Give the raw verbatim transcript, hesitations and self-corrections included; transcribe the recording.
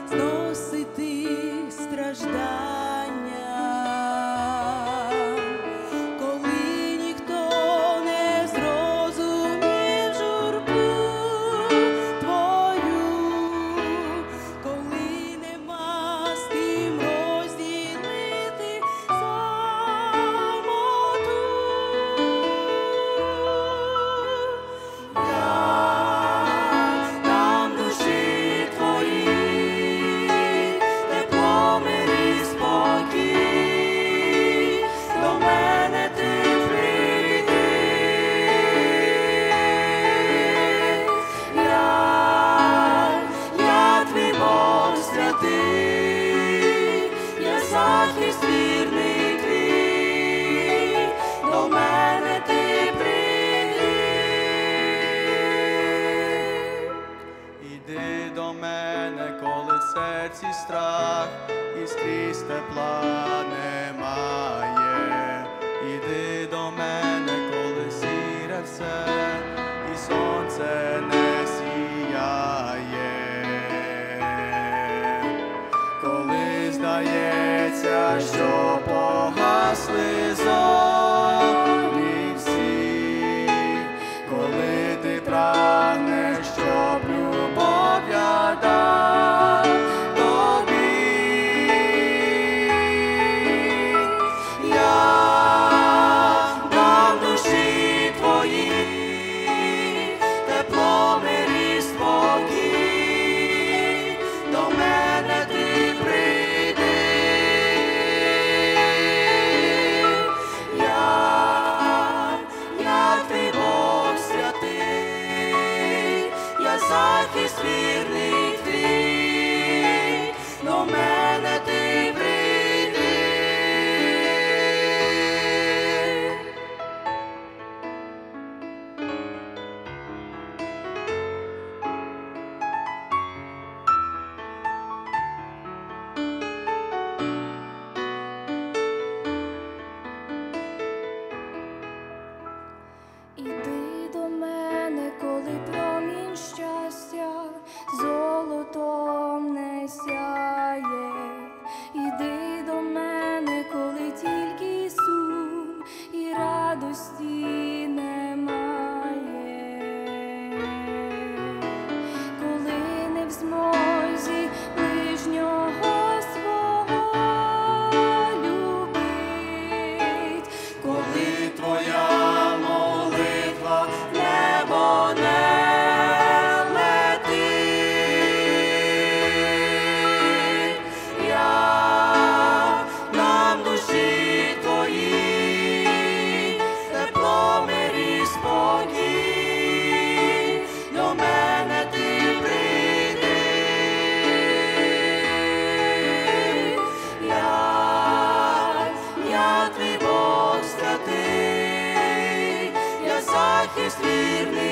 зносити страждання, коли ніхто не зрозумів журбу твою, коли нема з ким розділити самоту. Захист вірний твій, до мене ти прийди. Іди до мене, коли в серці страх і скрізь тепла немає. Іди до мене, коли сіре все і сонце не сіяє. Коли здається, що погасли зорі всі, коли ти прагнеш, щоб любов я дав тобі, я дам душі твоїй тепло, мир і спокій, до мене ти захист вірний твій, до мене ти прийди. Іди до мене, коли промінь щастя золотом не сяє. Іди до мене, коли тільки сум і радості немає. Коли не в змозі ближнього свого любить, коли твоя молитва в небо не летить, я дам душі твоїй тепло, мир і спокій, до мене ти прийди. Я, я твій Бог святий, я захист вірний.